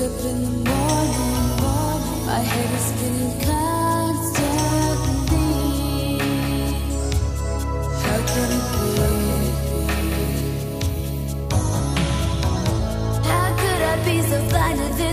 up in the morning, my head is spinning constantly. How can it be? How could I be so blind to this?